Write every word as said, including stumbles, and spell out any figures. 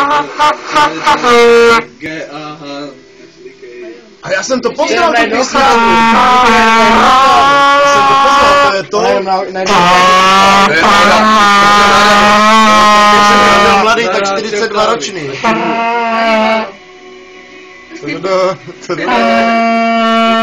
G A H. A já jsem to poznal, tu písničku. Já jsem to poznal, to je to. Když jsem mladý, tak čtyřicet dva ročný. To